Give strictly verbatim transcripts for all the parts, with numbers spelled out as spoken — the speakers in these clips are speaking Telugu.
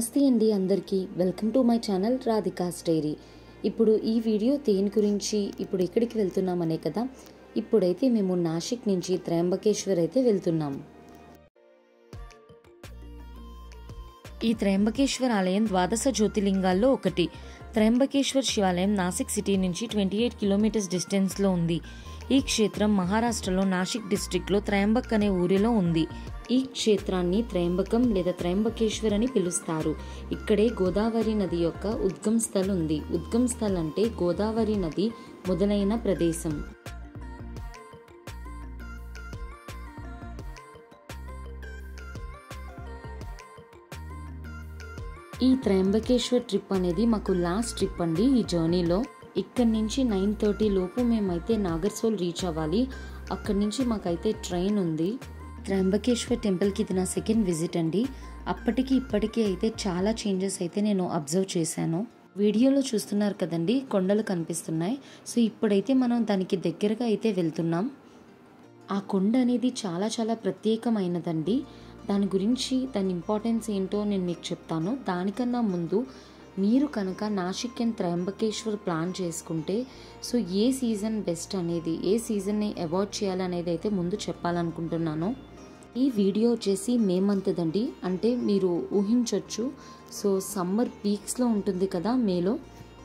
నమస్తే అండి అందరికీ welcome to my channel Radhika's diary. ఇప్పుడు ఈ వీడియో దేని గురించి, ఇప్పుడు ఎక్కడికి వెళ్తున్నామనే కదా. ఇప్పుడైతే మేము నాసిక్ నుంచి త్రయంబకేశ్వర్ అయితే వెళ్తున్నాం. ఈ త్రయంబకేశ్వర్ ఆలయం ద్వాదశ జ్యోతిర్లింగాల్లో ఒకటి. త్రయంబకేశ్వర్ శివాలయం నాసిక్ సిటీ నుంచి ట్వంటీ ఎయిట్ కిలోమీటర్స్ డిస్టెన్స్లో ఉంది. ఈ క్షేత్రం మహారాష్ట్రలో నాసిక్ డిస్ట్రిక్ట్లో త్రయంబక్ అనే ఊరిలో ఉంది. ఈ క్షేత్రాన్ని త్రయంబకం లేదా త్రయంబకేశ్వర్ అని పిలుస్తారు. ఇక్కడే గోదావరి నది యొక్క ఉద్గమ స్థల్ ఉంది. ఉద్గమ స్థల్ అంటే గోదావరి నది మొదలైన ప్రదేశం. ఈ త్రయంబకేశ్వర్ ట్రిప్ అనేది మాకు లాస్ట్ ట్రిప్ అండి. ఈ జర్నీలో ఇక్కడి నుంచి నైన్ థర్టీ లోపు మేమైతే నాగర్సోల్ రీచ్ అవ్వాలి. అక్కడి నుంచి మాకైతే ట్రైన్ ఉంది. త్రయంబకేశ్వర్ టెంపుల్కి ఇది నా సెకండ్ విజిట్ అండి. అప్పటికి ఇప్పటికీ అయితే చాలా చేంజెస్ అయితే నేను అబ్జర్వ్ చేశాను. వీడియోలో చూస్తున్నారు కదండి, కొండలు కనిపిస్తున్నాయి. సో ఇప్పుడైతే మనం దానికి దగ్గరగా అయితే వెళ్తున్నాం. ఆ కొండ అనేది చాలా చాలా ప్రత్యేకమైనదండి. దాని గురించి దాని ఇంపార్టెన్స్ ఏంటో నేను మీకు చెప్తాను. దానికన్నా ముందు మీరు కనుక నాసిక్ అండ్ త్రయంబకేశ్వర్ ప్లాన్ చేసుకుంటే సో ఏ సీజన్ బెస్ట్ అనేది, ఏ సీజన్ని అవాయిడ్ చేయాలనేది అయితే ముందు చెప్పాలనుకుంటున్నాను. ఈ వీడియో వచ్చేసి మే మంత్ దండి, అంటే మీరు ఊహించవచ్చు. సో సమ్మర్ పీక్స్లో ఉంటుంది కదా మేలో.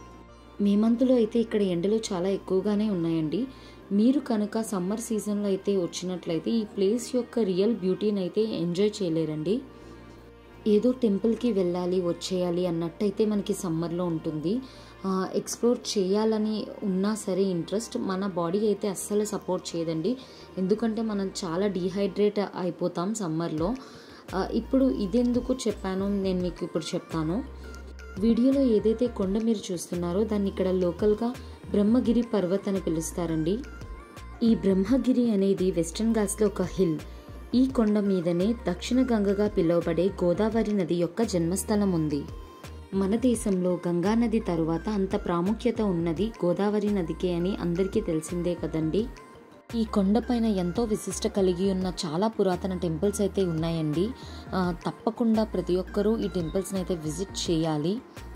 మే మంత్లో అయితే ఇక్కడ ఎండలు చాలా ఎక్కువగానే ఉన్నాయండి. మీరు కనుక సమ్మర్ సీజన్లో అయితే వచ్చినట్లయితే ఈ ప్లేస్ యొక్క రియల్ బ్యూటీని అయితే ఎంజాయ్ చేయలేరండి. ఏదో టెంపుల్కి వెళ్ళాలి వచ్చేయాలి అన్నట్టయితే మనకి సమ్మర్లో ఉంటుంది. ఎక్స్ప్లోర్ చేయాలని ఉన్నా సరే ఇంట్రెస్ట్, మన బాడీ అయితే అస్సలు సపోర్ట్ చేయదండి. ఎందుకంటే మనం చాలా డీహైడ్రేట్ అయిపోతాం సమ్మర్లో. ఇప్పుడు ఇదెందుకు చెప్పాను నేను మీకు ఇప్పుడు చెప్తాను. వీడియోలో ఏదైతే కొండ మీరు చూస్తున్నారో దాన్ని ఇక్కడ లోకల్గా బ్రహ్మగిరి పర్వత్ అని పిలుస్తారండి. ఈ బ్రహ్మగిరి అనేది వెస్టర్న్ ఘాట్స్లో ఒక హిల్. ఈ కొండ మీదనే దక్షిణ గంగగా పిలువబడే గోదావరి నది యొక్క జన్మస్థలం ఉంది. మన దేశంలో గంగా నది తరువాత అంత ప్రాముఖ్యత ఉన్నది గోదావరి నదికే అని అందరికీ తెలిసిందే కదండి. ఈ కొండపైన ఎంతో విశిష్ట కలిగి ఉన్న చాలా పురాతన టెంపుల్స్ అయితే ఉన్నాయండి. తప్పకుండా ప్రతి ఒక్కరూ ఈ టెంపుల్స్ని అయితే విజిట్ చేయాలి.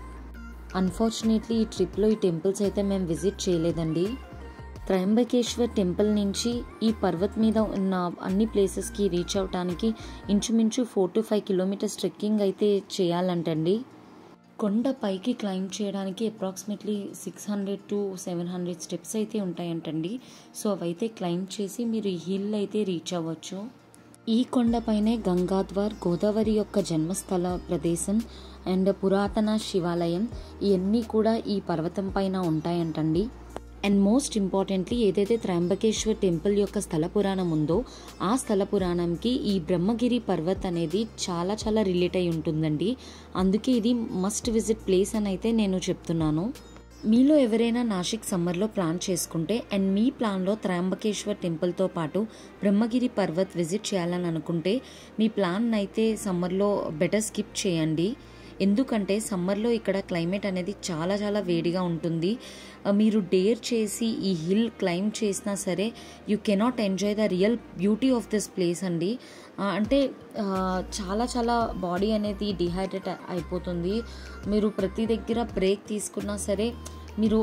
అన్ఫార్చునేట్లీ ఈ ట్రిప్లో ఈ టెంపుల్స్ అయితే మేము విజిట్ చేయలేదండి. త్రయంబకేశ్వర్ టెంపుల్ నుంచి ఈ పర్వత్ మీద ఉన్న అన్ని ప్లేసెస్కి రీచ్ అవడానికి ఇంచుమించు four to five kilometres trekking అయితే చేయాలంటండి. కొండ పైకి క్లైంబ్ చేయడానికి approximately six hundred to seven hundred steps అయితే ఉంటాయంటండి. సో అవైతే క్లైంబ్ చేసి మీరు ఈ హిల్ అయితే రీచ్ అవ్వచ్చు. ఈ కొండపైనే గంగాద్వార్, గోదావరి యొక్క జన్మస్థల ప్రదేశం అండ్ పురాతన శివాలయం ఇవన్నీ కూడా ఈ పర్వతం పైన ఉంటాయంటండి. అండ్ మోస్ట్ ఇంపార్టెంట్లీ ఏదైతే త్రయంబకేశ్వర్ టెంపుల్ యొక్క స్థల పురాణం ఉందో ఆ స్థల పురాణంకి ఈ బ్రహ్మగిరి పర్వత్ అనేది చాలా చాలా రిలేట్ అయి ఉంటుందండి. అందుకే ఇది మస్ట్ విజిట్ ప్లేస్ అని అయితే నేను చెప్తున్నాను. మీలో ఎవరైనా నాసిక్ సమ్మర్లో ప్లాన్ చేసుకుంటే అండ్ మీ ప్లాన్లో త్రయంబకేశ్వర్ టెంపుల్తో పాటు బ్రహ్మగిరి పర్వత్ విజిట్ చేయాలని అనుకుంటే మీ ప్లాన్ అయితే సమ్మర్లో బెటర్ స్కిప్ చేయండి. ఎందుకంటే సమ్మర్లో ఇక్కడ క్లైమేట్ అనేది చాలా చాలా వేడిగా ఉంటుంది. మీరు డేర్ చేసి ఈ హిల్ క్లైంబ్ చేసినా సరే you cannot enjoy the real beauty of this place అండి. అంటే చాలా చాలా బాడీ అనేది డిహైడ్రేట్ అయిపోతుంది. మీరు ప్రతి దగ్గర బ్రేక్ తీసుకున్నా సరే మీరు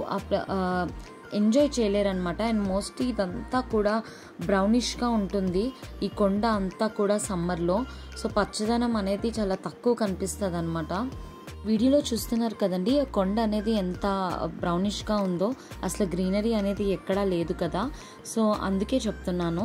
ఎంజాయ్ చేయలేరనమాట. అండ్ మోస్ట్లీ ఇదంతా కూడా బ్రౌనిష్గా ఉంటుంది ఈ కొండ అంతా కూడా సమ్మర్లో. సో పచ్చదనం అనేది చాలా తక్కువ కనిపిస్తుంది అనమాట. వీడియోలో చూస్తున్నారు కదండి కొండ అనేది ఎంత బ్రౌనిష్గా ఉందో, అసలు గ్రీనరీ అనేది ఎక్కడా లేదు కదా. సో అందుకే చెప్తున్నాను.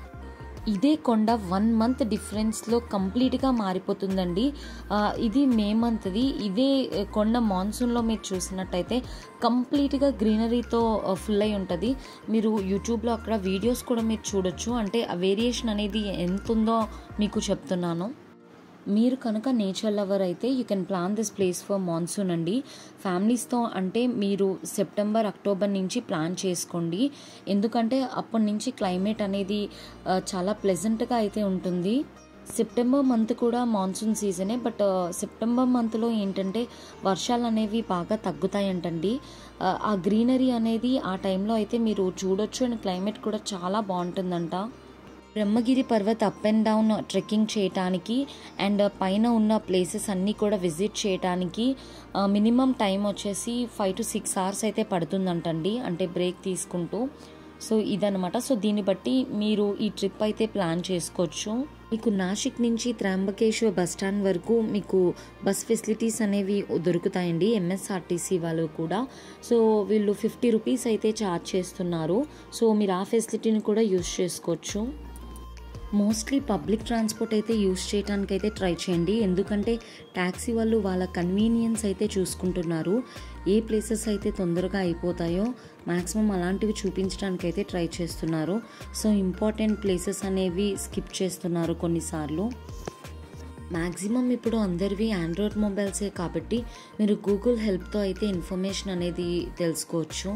ఇదే కొండ వన్ మంత్ డిఫరెన్స్లో కంప్లీట్గా మారిపోతుందండి. ఇది మే మంత్ది. ఇదే కొండ మాన్సూన్లో మీరు చూసినట్టయితే కంప్లీట్గా గ్రీనరీతో ఫుల్ అయి ఉంటుంది. మీరు యూట్యూబ్లో అక్కడ వీడియోస్ కూడా మీరు చూడొచ్చు. అంటే ఆ వేరియేషన్ అనేది ఎంత ఉందో మీకు చెప్తున్నాను. మీరు కనుక నేచర్ లవర్ అయితే you can plan this place for monsoon అండి. ఫ్యామిలీస్తో అంటే మీరు సెప్టెంబర్ అక్టోబర్ నుంచి ప్లాన్ చేసుకోండి. ఎందుకంటే అప్పటి నుంచి క్లైమేట్ అనేది చాలా ప్లెజెంట్గా అయితే ఉంటుంది. సెప్టెంబర్ మంత్ కూడా మాన్సూన్ సీజనే, బట్ సెప్టెంబర్ మంత్లో ఏంటంటే వర్షాలు అనేవి బాగా తగ్గుతాయంటండి. ఆ గ్రీనరీ అనేది ఆ టైంలో అయితే మీరు చూడొచ్చు. అండ్ క్లైమేట్ కూడా చాలా బాగుంటుందంట. Brahmagiri Parvat up and down trekking చేయటానికి అండ్ పైన ఉన్న ప్లేసెస్ అన్నీ కూడా విజిట్ చేయడానికి మినిమం టైం వచ్చేసి ఫైవ్ టు సిక్స్ అవర్స్ అయితే పడుతుందంటండి, అంటే బ్రేక్ తీసుకుంటూ. సో ఇదనమాట. సో దీన్ని బట్టి మీరు ఈ ట్రిప్ అయితే ప్లాన్ చేసుకోవచ్చు. మీకు నాసిక్ నుంచి త్రయంబకేశ్వర్ బస్ స్టాండ్ వరకు మీకు బస్ ఫెసిలిటీస్ అనేవి దొరుకుతాయండి, ఎంఎస్ఆర్టీసీ వాళ్ళు కూడా. సో వీళ్ళు ఫిఫ్టీ రూపీస్ అయితే ఛార్జ్ చేస్తున్నారు. సో మీరు ఆ ఫెసిలిటీని కూడా యూజ్ చేసుకోవచ్చు. మోస్ట్లీ పబ్లిక్ ట్రాన్స్పోర్ట్ అయితే యూజ్ చేయడానికి అయితే ట్రై చేయండి, ఎందుకంటే ట్యాక్సీ వాళ్ళు వాళ్ళ కన్వీనియన్స్ అయితే చూసుకుంటున్నారు. ఏ ప్లేసెస్ అయితే తొందరగా అయిపోతాయో మ్యాక్సిమం అలాంటివి చూపించడానికి అయితే ట్రై చేస్తున్నారు. సో ఇంపార్టెంట్ ప్లేసెస్ అనేవి స్కిప్ చేస్తున్నారు కొన్నిసార్లు. మ్యాక్సిమం ఇప్పుడు అందరివి ఆండ్రాయిడ్ మొబైల్సే కాబట్టి మీరు గూగుల్ హెల్ప్తో అయితే ఇన్ఫర్మేషన్ అనేది తెలుసుకోవచ్చు.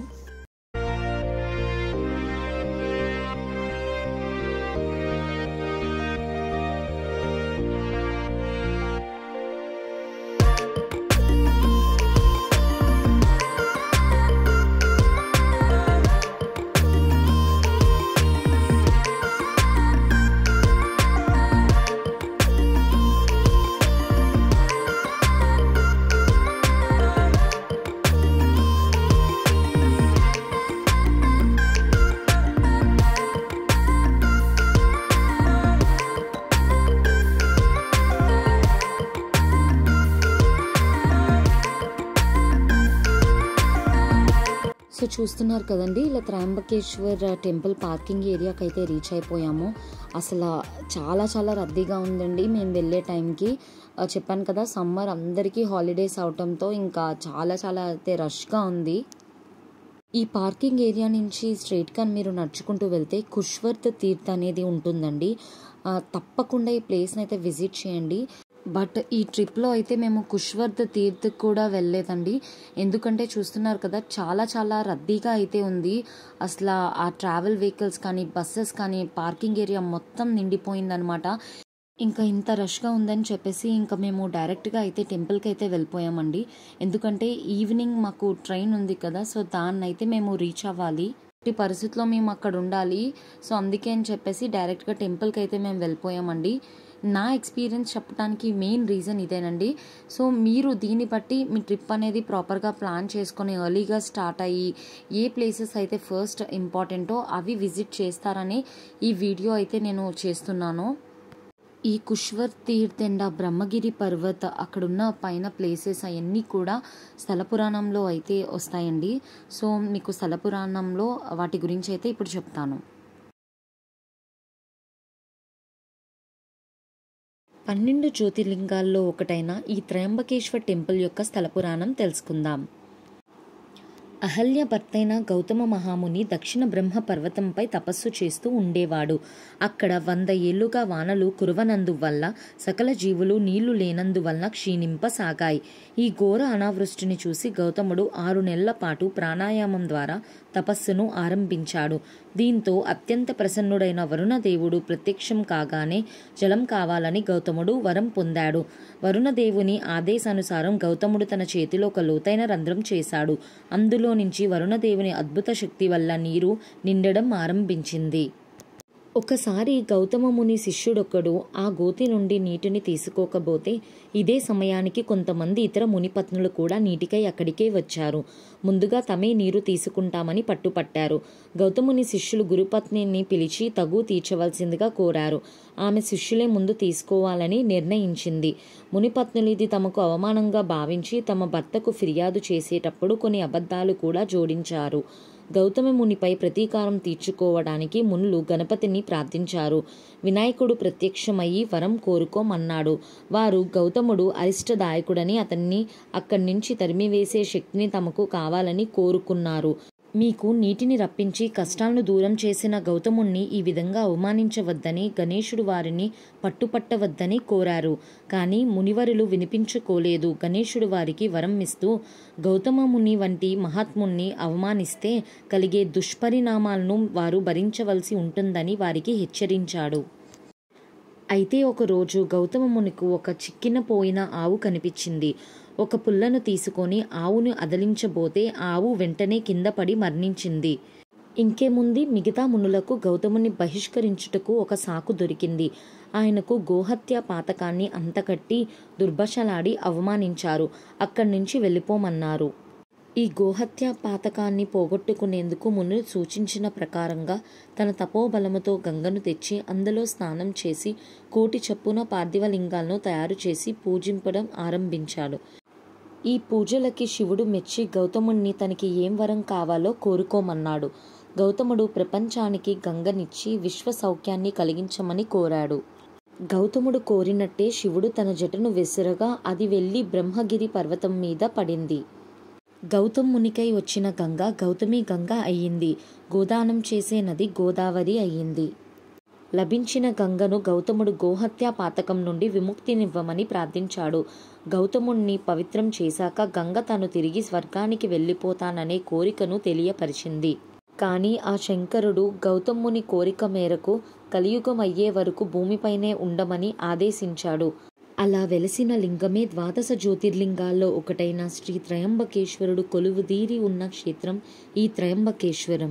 సో చూస్తున్నారు కదండి, ఇలా త్రయంబకేశ్వర్ టెంపుల్ పార్కింగ్ ఏరియాకి అయితే రీచ్ అయిపోయాము. అసలు చాలా చాలా రద్దీగా ఉందండి మేము వెళ్ళే టైంకి. చెప్పాను కదా, సమ్మర్ అందరికీ హాలిడేస్ అవటంతో ఇంకా చాలా చాలా అయితే రష్గా ఉంది. ఈ పార్కింగ్ ఏరియా నుంచి స్ట్రైట్గా మీరు నడుచుకుంటూ వెళ్తే కుష్వర్త్ తీర్థ్ అనేది ఉంటుందండి. తప్పకుండా ఈ ప్లేస్ని అయితే విజిట్ చేయండి. బట్ ఈ ట్రిప్లో అయితే మేము కుష్వర్త్ తీర్థ్ కూడా వెళ్ళలేదండి, ఎందుకంటే చూస్తున్నారు కదా చాలా చాలా రద్దీగా అయితే ఉంది. అసలు ఆ ట్రావెల్ వెహికల్స్ కానీ బస్సెస్ కానీ పార్కింగ్ ఏరియా మొత్తం నిండిపోయిందనమాట. ఇంకా ఇంత రష్గా ఉందని చెప్పేసి ఇంకా మేము డైరెక్ట్గా అయితే టెంపుల్కి అయితే వెళ్ళిపోయామండి, ఎందుకంటే ఈవినింగ్ మాకు ట్రైన్ ఉంది కదా, సో దాన్ని అయితే మేము రీచ్ అవ్వాలి. ఈ పరిస్థితిలో మేము అక్కడ ఉండాలి. సో అందుకే అని చెప్పేసి డైరెక్ట్గా టెంపుల్కి అయితే మేము వెళ్ళిపోయామండి. నా ఎక్స్పీరియన్స్ చెప్పడానికి మెయిన్ రీజన్ ఇదేనండి. సో మీరు దీన్ని బట్టి మీ ట్రిప్ అనేది ప్రాపర్గా ప్లాన్ చేసుకొని ఎర్లీగా స్టార్ట్ అయ్యి ఏ ప్లేసెస్ అయితే ఫస్ట్ ఇంపార్టెంటో అవి విజిట్ చేస్తారని ఈ వీడియో అయితే నేను చేస్తున్నాను. ఈ కుష్వర్త్ తీర్థ్ అండ్ బ్రహ్మగిరి పర్వత్ అక్కడున్న పైన ప్లేసెస్ అవన్నీ కూడా స్థల పురాణంలో అయితే వస్తాయండి. సో మీకు స్థల పురాణంలో వాటి గురించి అయితే ఇప్పుడు చెప్తాను. పన్నెండు జ్యోతిర్లింగాల్లో ఒకటైన ఈ త్రయంబకేశ్వర్ టెంపుల్ యొక్క స్థల పురాణం తెలుసుకుందాం. అహల్య భర్తైన గౌతమ మహాముని దక్షిణ బ్రహ్మ పర్వతంపై తపస్సు చేస్తూ ఉండేవాడు. అక్కడ వంద ఏళ్లుగా వానలు కురవనందువల్ల సకల జీవులు నీళ్లు లేనందువల్ల క్షీణింపసాగాయి. ఈ ఘోర అనావృష్టిని చూసి గౌతముడు ఆరు నెలల పాటు ప్రాణాయామం ద్వారా తపస్సును ఆరంభించాడు. దీంతో అత్యంత ప్రసన్నుడైన వరుణదేవుడు ప్రత్యక్షం కాగానే జలం కావాలని గౌతముడు వరం పొందాడు. వరుణదేవుని ఆదేశానుసారం గౌతముడు తన చేతిలో ఒక లోతైన రంధ్రం చేశాడు. అందులో నుంచి వరుణదేవుని అద్భుత శక్తి వల్ల నీరు నిండడం ఆరంభించింది. ఒకసారి గౌతమ ముని శిష్యుడొక్కడు ఆ గోతి నుండి నీటిని తీసుకోకపోతే ఇదే సమయానికి కొంతమంది ఇతర మునిపత్నులు కూడా నీటికై అక్కడికే వచ్చారు. ముందుగా తమే నీరు తీసుకుంటామని పట్టుపట్టారు. గౌతముని శిష్యులు గురుపత్నిని పిలిచి తగు తీర్చవలసిందిగా కోరారు. ఆమె శిష్యులే ముందు తీసుకోవాలని నిర్ణయించింది. మునిపత్నులు ఇది తమకు అవమానంగా భావించి తమ భర్తకు ఫిర్యాదు చేసేటప్పుడు కొన్ని అబద్ధాలు కూడా జోడించారు. గౌతమ మునిపై ప్రతీకారం తీర్చుకోవడానికి మునులు గణపతిని ప్రార్థించారు. వినాయకుడు ప్రత్యక్షమయ్యి వరం కోరుకోమన్నాడు. వారు గౌతముడు అరిష్టదాయకుడని అతన్ని అక్కడి నుంచి తరిమివేసే శక్తిని తమకు కావాలని కోరుకున్నారు. మీకు నీటిని రప్పించి కష్టాలను దూరం చేసిన గౌతముణ్ణి ఈ విధంగా అవమానించవద్దని గణేశుడు వారిని పట్టుపట్టవద్దని కోరారు. కానీ మునివరులు వినిపించుకోలేదు. గణేశుడు వారికి వరం ఇస్తూ గౌతమ ముని వంటి మహాత్ముణ్ణి అవమానిస్తే కలిగే దుష్పరిణామాలను వారు భరించవలసి ఉంటుందని వారికి హెచ్చరించాడు. అయితే ఒకరోజు గౌతమ మునికి ఒక చిక్కిన పోయిన ఆవు కనిపించింది. ఒక పుల్లను తీసుకొని ఆవును అదలించబోతే ఆవు వెంటనే కింద పడి మరణించింది. ఇంకేముంది, మిగతా మునులకు గౌతముని బహిష్కరించుటకు ఒక సాకు దొరికింది. ఆయనకు గోహత్య పాతకాన్ని అంతకట్టి దుర్భాషలాడి అవమానించారు. అక్కడి నుంచి వెళ్ళిపోమన్నారు. ఈ గోహత్య పాతకాన్ని పోగొట్టుకునేందుకు మునులు సూచించిన ప్రకారంగా తన తపోబలముతో గంగను తెచ్చి అందులో స్నానం చేసి కోటి చప్పున పార్థివలింగాలను తయారు చేసి పూజింపడం ఆరంభించాడు. ఈ పూజలకి శివుడు మెచ్చి గౌతముణ్ణి తనకి ఏం వరం కావాలో కోరుకోమన్నాడు. గౌతముడు ప్రపంచానికి గంగనిచ్చి విశ్వ సౌఖ్యాన్ని కలిగించమని కోరాడు. గౌతముడు కోరినట్టే శివుడు తన జటను విసిరగా అది వెళ్ళి బ్రహ్మగిరి పర్వతం మీద పడింది. గౌతమునికై వచ్చిన గంగ గౌతమి గంగ అయ్యింది. గోదానం చేసే నది గోదావరి అయ్యింది. లభించిన గంగను గౌతముడు గోహత్య పాతకం నుండి విముక్తినివ్వమని ప్రార్థించాడు. గౌతముణ్ణి పవిత్రం చేశాక గంగ తాను తిరిగి స్వర్గానికి వెళ్ళిపోతాననే కోరికను తెలియపరిచింది. కానీ ఆ శంకరుడు గౌతముని కోరిక మేరకు కలియుగం అయ్యే వరకు భూమిపైనే ఉండమని ఆదేశించాడు. అలా వెలసిన లింగమే ద్వాదశ జ్యోతిర్లింగాల్లో ఒకటైన శ్రీ త్రయంబకేశ్వరుడు కొలువుదీరి ఉన్న క్షేత్రం ఈ త్రయంబకేశ్వరం.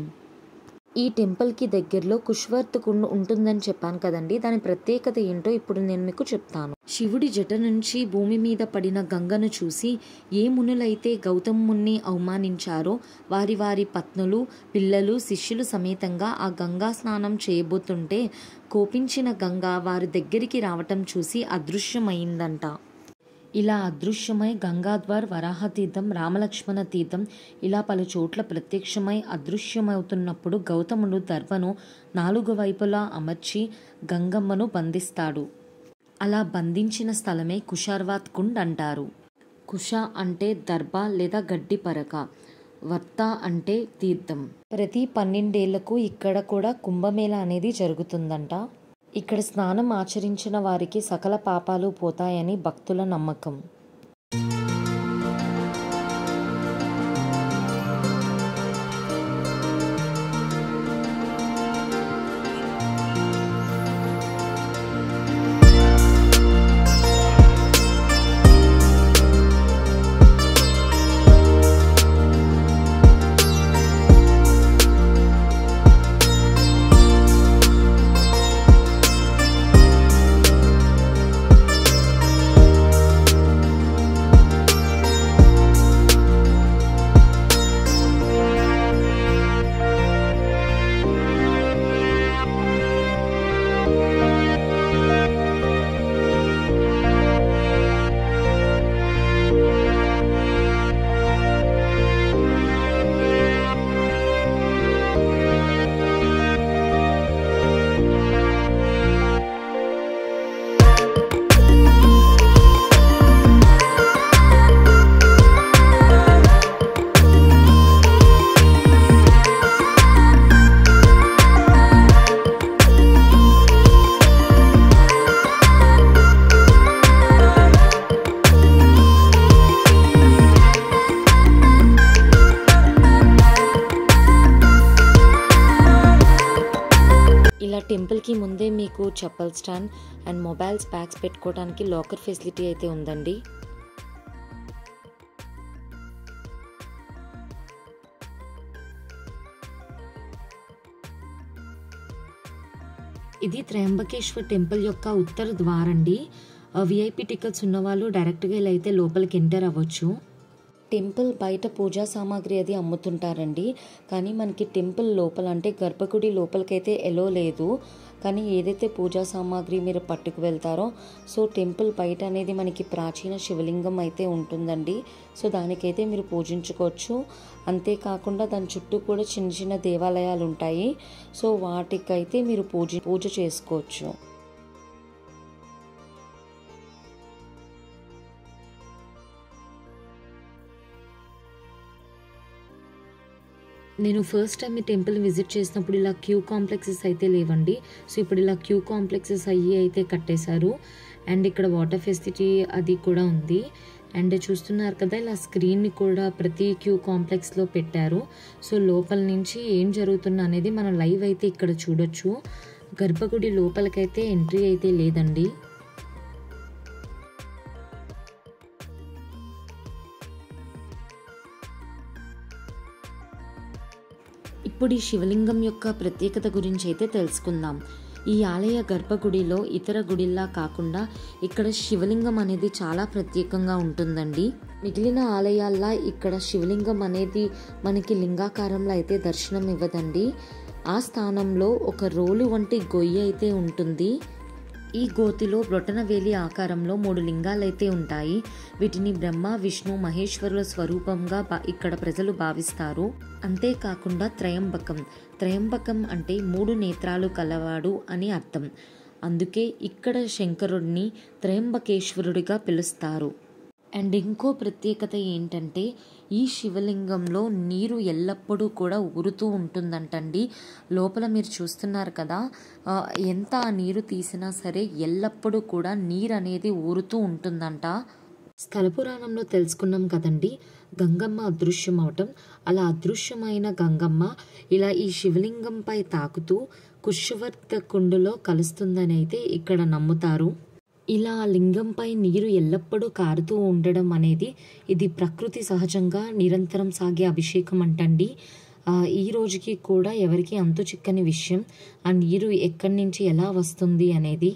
ఈ టెంపుల్కి దగ్గరలో కుష్వర్త్ కుండ ఉంటుందని చెప్పాను కదండి, దాని ప్రత్యేకత ఏంటో ఇప్పుడు నేను మీకు చెప్తాను. శివుడి జట నుంచి భూమి మీద పడిన గంగను చూసి ఏ మునులైతే గౌతముని అవమానించారో వారి వారి పత్నులు, పిల్లలు, శిష్యులు సమేతంగా ఆ గంగా స్నానం చేయబోతుంటే కోపించిన గంగ వారి దగ్గరికి రావటం చూసి అదృశ్యమైందంట. ఇలా అదృశ్యమై గంగాద్వార్, వరాహతీర్థం, రామలక్ష్మణ తీర్థం ఇలా పలు చోట్ల ప్రత్యక్షమై అదృశ్యమవుతున్నప్పుడు గౌతముడు దర్భను నాలుగు వైపులా అమర్చి గంగమ్మను బంధిస్తాడు. అలా బంధించిన స్థలమే కుషార్వాత్ కుండ్ అంటారు. కుష అంటే దర్భ లేదా గడ్డి పరక, వర్త అంటే తీర్థం. ప్రతి పన్నెండేళ్లకు ఇక్కడ కూడా కుంభమేళ అనేది జరుగుతుందంట. ఇక్కడ స్నానం ఆచరించిన వారికి సకల పాపాలు పోతాయని భక్తుల నమ్మకం. టెంపుల్కి ముందే మీకు చెప్పల్ స్టాండ్ అండ్ మొబైల్స్, బ్యాగ్స్ పెట్టుకోవడానికి లాకర్ ఫెసిలిటీ అయితే ఉందండి. ఇది త్రయంబకేశ్వర్ టెంపుల్ యొక్క ఉత్తర ద్వారండి. విఐపి టికెట్స్ ఉన్నవాళ్ళు డైరెక్ట్గా ఇలా అయితే లోపలికి ఎంటర్ అవ్వచ్చు. టెంపుల్ బయట పూజా సామాగ్రి అది అమ్ముతుంటారండి, కానీ మనకి టెంపుల్ లోపల అంటే గర్భగుడి లోపలికైతే ఎలో లేదు. కానీ ఏదైతే పూజా సామాగ్రి మీరు పట్టుకు వెళ్తారో సో టెంపుల్ బయట అనేది మనకి ప్రాచీన శివలింగం అయితే ఉంటుందండి. సో దానికైతే మీరు పూజించుకోవచ్చు. అంతేకాకుండా దాని చుట్టూ కూడా చిన్న చిన్న దేవాలయాలు ఉంటాయి. సో వాటికైతే మీరు పూజ పూజ చేసుకోవచ్చు. నేను ఫస్ట్ టైం ఈ టెంపుల్ విజిట్ చేసినప్పుడు ఇలా క్యూ కాంప్లెక్సెస్ అయితే లేవండి. సో ఇప్పుడు ఇలా క్యూ కాంప్లెక్సెస్ అయ్యి అయితే కట్టేశారు. అండ్ ఇక్కడ వాటర్ ఫెసిలిటీ అది కూడా ఉంది. అండ్ చూస్తున్నారు కదా, ఇలా స్క్రీన్ని కూడా ప్రతి క్యూ కాంప్లెక్స్లో పెట్టారు. సో లోపల నుంచి ఏం జరుగుతుందో అనేది మనం లైవ్ అయితే ఇక్కడ చూడొచ్చు. గర్భగుడి లోపలికైతే ఎంట్రీ అయితే లేదండి. ఇప్పుడు ఈ శివలింగం యొక్క ప్రత్యేకత గురించి అయితే తెలుసుకుందాం. ఈ ఆలయ గర్భగుడిలో ఇతర గుడిల్లా కాకుండా ఇక్కడ శివలింగం అనేది చాలా ప్రత్యేకంగా ఉంటుందండి. మిగిలిన ఆలయాల్లో ఇక్కడ శివలింగం అనేది మనకి లింగాకారంలో అయితే దర్శనం ఇవ్వదండి. ఆ స్థానంలో ఒక రోలు వంటి గొయ్యి అయితే ఉంటుంది. ఈ గోతిలో బ్రొటనవేలి ఆకారంలో మూడు లింగాలైతే ఉంటాయి. వీటిని బ్రహ్మ, విష్ణు, మహేశ్వరుల స్వరూపంగా ఇక్కడ ప్రజలు భావిస్తారు. అంతేకాకుండా త్రయంబకం త్రయంబకం అంటే మూడు నేత్రాలు కలవాడు అని అర్థం. అందుకే ఇక్కడ శంకరుడిని త్రయంబకేశ్వరుడిగా పిలుస్తారు. అండ్ ఇంకో ప్రత్యేకత ఏంటంటే ఈ శివలింగంలో నీరు ఎల్లప్పుడూ కూడా ఊరుతూ ఉంటుందంటండి. లోపల మీరు చూస్తున్నారు కదా, ఎంత ఆ నీరు తీసినా సరే ఎల్లప్పుడూ కూడా నీరు అనేది ఊరుతూ ఉంటుందంట. స్థల పురాణంలో తెలుసుకున్నాం కదండి, గంగమ్మ అదృశ్యం అవటం. అలా అదృశ్యమైన గంగమ్మ ఇలా ఈ శివలింగంపై తాకుతూ కుష్యవర్త కుండులో కలుస్తుందని అయితే ఇక్కడ నమ్ముతారు. ఇలా లింగంపై నీరు ఎల్లప్పుడూ కారుతూ ఉండడం అనేది ఇది ప్రకృతి సహజంగా నిరంతరం సాగే అభిషేకం అంటండి. ఈ రోజుకి కూడా ఎవరికి అంతు చిక్కని విషయం ఆ నీరు ఎక్కడి నుంచి ఎలా వస్తుంది అనేది.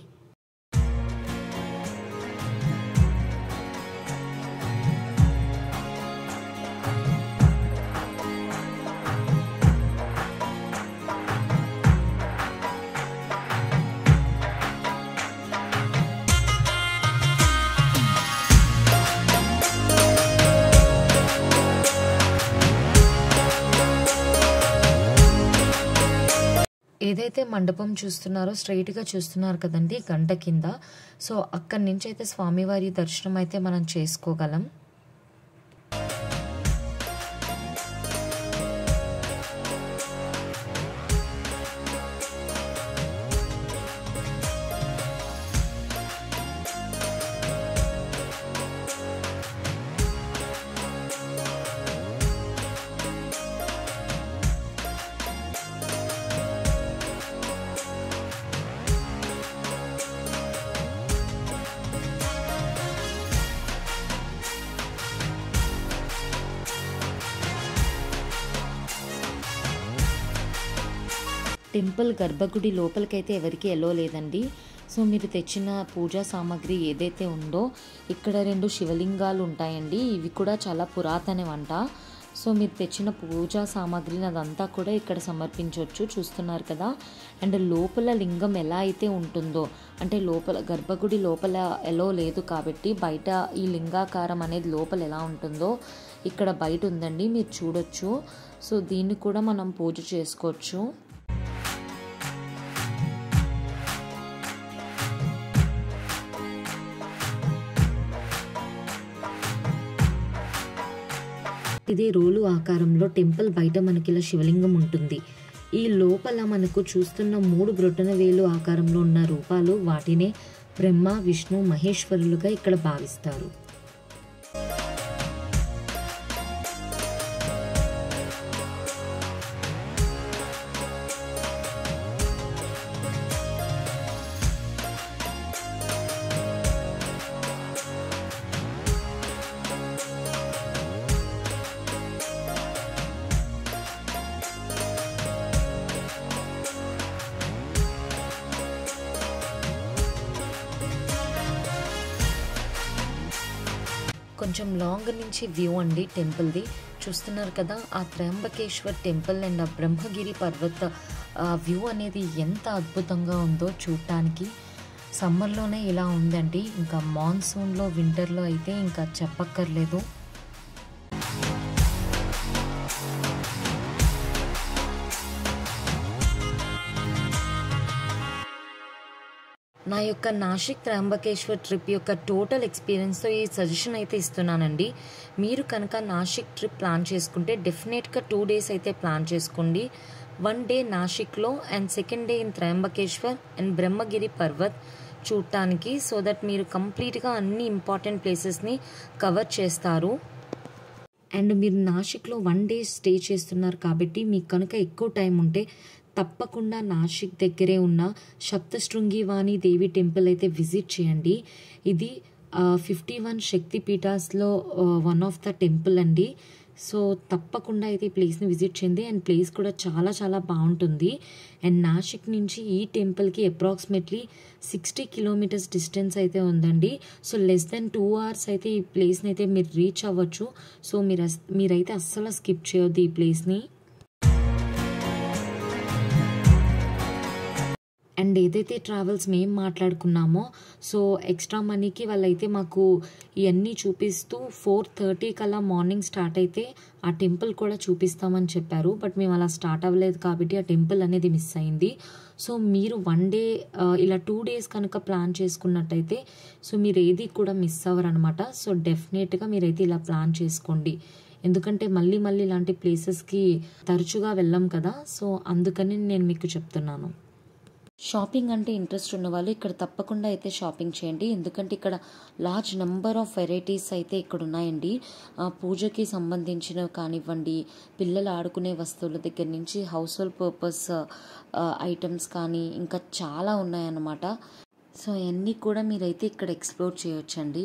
ఏదైతే మండపం చూస్తున్నారో స్ట్రైట్గా చూస్తున్నారు కదండి గంట కింద. సో అక్కడి నుంచి అయితే స్వామివారి దర్శనం అయితే మనం చేసుకోగలం. టెంపుల్ గర్భగుడి లోపలికైతే ఎవరికి ఎలో లేదండి. సో మీరు తెచ్చిన పూజా సామాగ్రి ఏదైతే ఉందో ఇక్కడ రెండు శివలింగాలు ఉంటాయండి. ఇవి కూడా చాలా పురాతనవంట. సో మీరు తెచ్చిన పూజా సామాగ్రిని అదంతా కూడా ఇక్కడ సమర్పించవచ్చు. చూస్తున్నారు కదా. అండ్ లోపల లింగం ఎలా అయితే ఉంటుందో, అంటే లోపల గర్భగుడి లోపల ఎలో లేదు కాబట్టి బయట ఈ లింగాకారం అనేది లోపల ఎలా ఉంటుందో ఇక్కడ బయట ఉందండి, మీరు చూడొచ్చు. సో దీన్ని కూడా మనం పూజ చేసుకోవచ్చు. ఇదే రోలు ఆకారంలో టెంపుల్ బయట మనకి ఇలా శివలింగం ఉంటుంది. ఈ లోపల మనకు చూస్తున్న మూడు బ్రొటనవేలు ఆకారంలో ఉన్న రూపాలు వాటినే బ్రహ్మ, విష్ణు, మహేశ్వరులుగా ఇక్కడ భావిస్తారు. కొంచెం లాంగ్ నుంచి వ్యూ అండి టెంపుల్ది. చూస్తున్నారు కదా ఆ త్రయంబకేశ్వర్ టెంపుల్ అండ్ ఆ బ్రహ్మగిరి పర్వత వ్యూ అనేది ఎంత అద్భుతంగా ఉందో చూడటానికి. సమ్మర్లోనే ఇలా ఉందండి, ఇంకా మాన్సూన్లో వింటర్లో అయితే ఇంకా చెప్పక్కర్లేదు. నా యొక్క నాసిక్ త్రయంబకేశ్వర్ ట్రిప్ యొక్క టోటల్ ఎక్స్పీరియన్స్తో ఈ సజెషన్ అయితే ఇస్తున్నానండి. మీరు కనుక నాసిక్ ట్రిప్ ప్లాన్ చేసుకుంటే డెఫినెట్గా టూ డేస్ అయితే ప్లాన్ చేసుకోండి. వన్ డే నాసిక్లో and second day in Trimbakeshwar and Brahmagiri Parvat చూడటానికి. సో దట్ మీరు కంప్లీట్గా అన్ని ఇంపార్టెంట్ ప్లేసెస్ని కవర్ చేస్తారు. అండ్ మీరు నాసిక్లో వన్ డే స్టే చేస్తున్నారు కాబట్టి మీకు కనుక ఎక్కువ టైం ఉంటే తప్పకుండా నాసిక్ దగ్గరే ఉన్న సప్తశృంగి వాణి దేవి టెంపుల్ అయితే విజిట్ చేయండి. ఇది ఫిఫ్టీ వన్ శక్తి పీఠాస్లో వన్ ఆఫ్ ద టెంపుల్ అండి. సో తప్పకుండా అయితే ఈ ప్లేస్ని విజిట్ చేయండి. అండ్ ప్లేస్ కూడా చాలా చాలా బాగుంటుంది. అండ్ నాసిక్ నుంచి ఈ టెంపుల్కి అప్రాక్సిమేట్లీ సిక్స్టీ కిలోమీటర్స్ డిస్టెన్స్ అయితే ఉందండి. So less than two hours అయితే ఈ ప్లేస్ని అయితే మీరు రీచ్ అవ్వచ్చు. సో మీరు మీరైతే అస్సలు స్కిప్ చేయొద్దు ఈ ప్లేస్ని. అండ్ ఏదైతే ట్రావెల్స్ మేము మాట్లాడుకున్నామో సో ఎక్స్ట్రా మనీకి వాళ్ళైతే మాకు ఇవన్నీ చూపిస్తూ ఫోర్ థర్టీ కల్లా మార్నింగ్ స్టార్ట్ అయితే ఆ టెంపుల్ కూడా చూపిస్తామని చెప్పారు. బట్ మేము అలా స్టార్ట్ అవ్వలేదు కాబట్టి ఆ టెంపుల్ అనేది మిస్ అయింది. సో మీరు వన్ డే ఇలా టూ డేస్ కనుక ప్లాన్ చేసుకున్నట్టయితే సో మీరు ఏది కూడా మిస్ అవ్వరు అనమాట. సో డెఫినెట్గా మీరైతే ఇలా ప్లాన్ చేసుకోండి. ఎందుకంటే మళ్ళీ మళ్ళీ ఇలాంటి ప్లేసెస్కి తరచుగా వెళ్ళాం కదా. సో అందుకని నేను మీకు చెప్తున్నాను. షాపింగ్ అంటే ఇంట్రెస్ట్ ఉన్న వాళ్ళు ఇక్కడ తప్పకుండా అయితే షాపింగ్ చేయండి. ఎందుకంటే ఇక్కడ లార్జ్ నెంబర్ ఆఫ్ వెరైటీస్ అయితే ఇక్కడ ఉన్నాయండి. పూజకి సంబంధించినవి కానివ్వండి, పిల్లలు ఆడుకునే వస్తువుల దగ్గర నుంచి హౌస్ హోల్డ్ పర్పస్ ఐటమ్స్ కానీ ఇంకా చాలా ఉన్నాయన్నమాట. సో అవన్నీ కూడా మీరైతే ఇక్కడ ఎక్స్ప్లోర్ చేయొచ్చండి.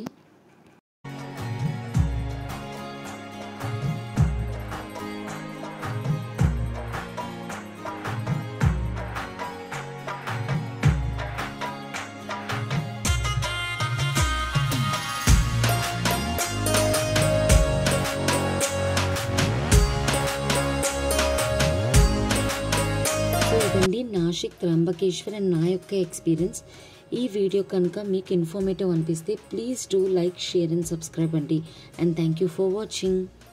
ఇదండి నాసిక్ త్రయంబకేశ్వర్ అండ్ నా యొక్క ఎక్స్పీరియన్స్. ఈ వీడియో కనుక మీకు ఇన్ఫర్మేటివ్ అనిపిస్తే please do like, share and subscribe అండి. And thank you for watching.